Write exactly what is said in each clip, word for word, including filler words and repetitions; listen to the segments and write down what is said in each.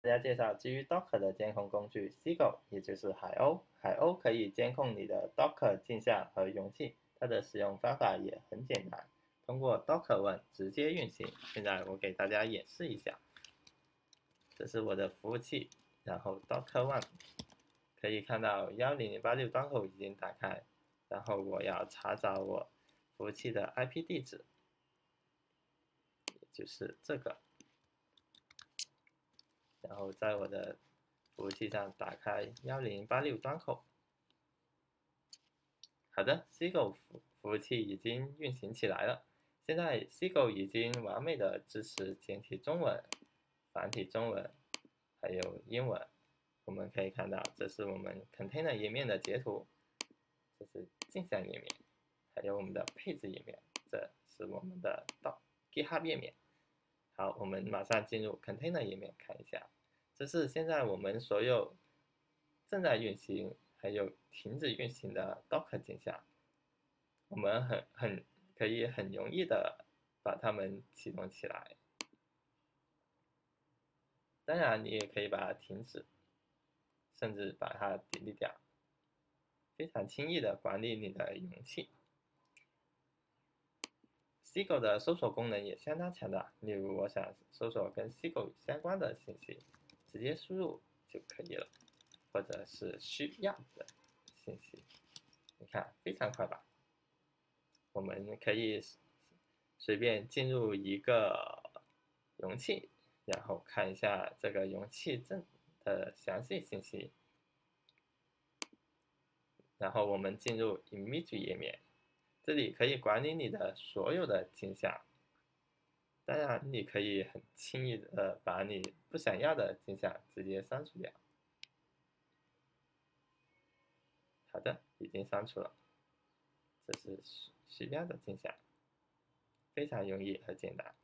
大家介绍基于 Docker 的监控工具 Seagull， 也就是海鸥。海鸥可以监控你的 Docker 镜像和容器，它的使用方法也很简单，通过 Docker One 直接运行。现在我给大家演示一下，这是我的服务器，然后 Docker One 可以看到一零零八六端口已经打开，然后我要查找我服务器的 I P 地址，也就是这个。然后在我的服务器上打开一零零八六端口。好的 ，Seagull 服服务器已经运行起来了。现在 Seagull 已经完美的支持简体中文、繁体中文，还有英文。我们可以看到，这是我们 Container 页面的截图，这是镜像页面，还有我们的配置页面，这是我们的到 GitHub 页面。好，我们马上进入 Container 页面看一下，这是现在我们所有正在运行还有停止运行的 Docker 镜像，我们很很可以很容易的把它们启动起来。当然，你也可以把它停止，甚至把它 delete 掉，非常轻易的管理你的容器。Seagull 的搜索功能也相当强大，例如我想搜索跟 Seagull 相关的信息，直接输入就可以了，或者是需要的信息，你看非常快吧？我们可以随便进入一个容器，然后看一下这个容器正的详细信息，然后我们进入 Image 页面。这里可以管理你的所有的镜像，当然你可以很轻易的把你不想要的镜像直接删除掉。好的，已经删除了，这是需要的镜像，非常容易和简单。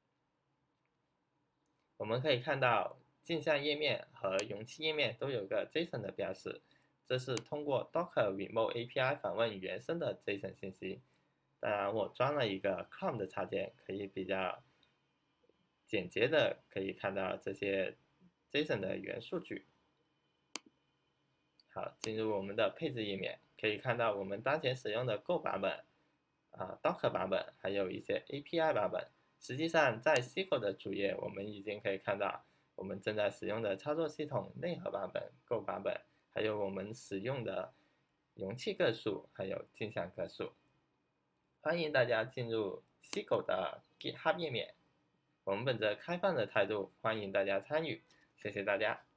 我们可以看到镜像页面和容器页面都有个 JSON 的标识。这是通过 Docker Remote A P I 访问原生的 JSON 信息。当然，我装了一个 com 的插件，可以比较简洁的可以看到这些 JSON 的原数据。好，进入我们的配置页面，可以看到我们当前使用的 Go 版本、啊 Docker 版本，还有一些 A P I 版本。实际上，在 Seagull 的主页，我们已经可以看到我们正在使用的操作系统内核版本、Go 版本。还有我们使用的容器个数，还有镜像个数。欢迎大家进入 Seagull 的 GitHub 页面，我们本着开放的态度，欢迎大家参与，谢谢大家。